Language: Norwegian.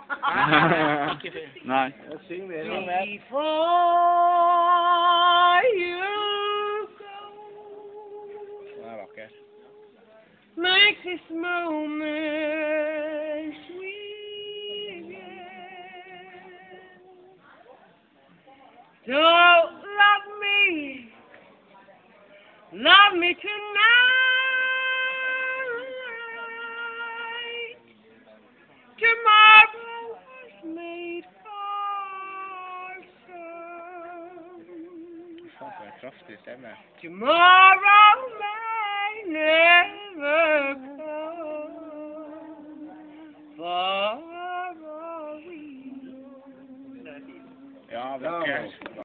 Nei. Syng mer. Before you go, Det vakkert. make this moment sweet again. Don't love me tonight. Tomorrow was made for some. Faen, for en kraftig stemme. Tomorrow may never